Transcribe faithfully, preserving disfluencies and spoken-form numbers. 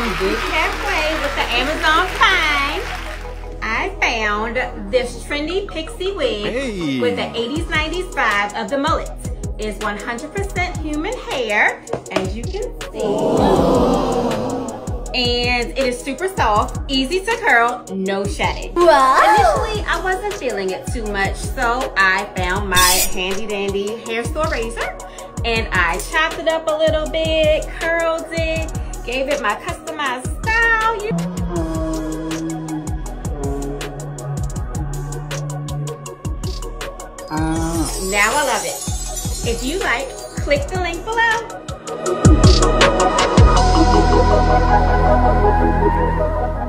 big halfway with the Amazon Prime. I found this trendy pixie wig hey. with the eighties nineties vibe of the mullet. It's one hundred percent human hair, as you can see. And it is super soft, easy to curl, no shedding. Wow. Initially, I wasn't feeling it too much, so I found my handy dandy hair store razor and I chopped it up a little bit, curled it, gave it my customized style. You uh. Now I love it. If you like, click the link below.